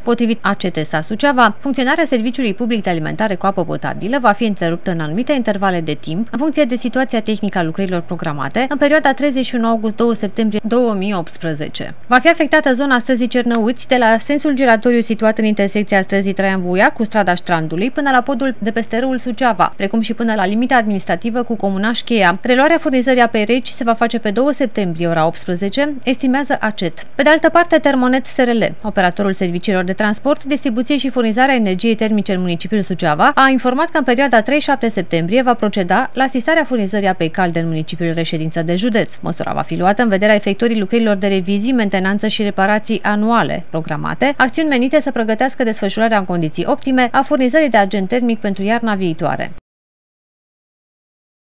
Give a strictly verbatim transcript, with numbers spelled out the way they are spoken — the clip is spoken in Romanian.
Potrivit A C T S A Suceava, funcționarea serviciului public de alimentare cu apă potabilă va fi întreruptă în anumite intervale de timp, în funcție de situația tehnică a lucrărilor programate, în perioada treizeci și unu august - doi septembrie două mii optsprezece. Va fi afectată zona străzii Cernăuți, de la sensul giratoriu situat în intersecția străzii Traian Vuia cu strada Strandului până la podul de peste râul Suceava, precum și până la limita administrativă cu comuna Șcheia. Reluarea furnizării apei reci se va face pe doi septembrie, ora optsprezece, estimează A C E T. Pe de altă parte, Termonet S R L, operatorul serviciilor de transport, distribuție și furnizarea energiei termice în municipiul Suceava, a informat că în perioada trei - șapte septembrie va proceda la asistarea furnizării apei calde în municipiul Reședință de Județ. Măsura va fi luată în vederea efectuării lucrărilor de revizii, mentenanță și reparații anuale programate, acțiuni menite să pregătească desfășurarea în condiții optime a furnizării de agent termic pentru iarna viitoare.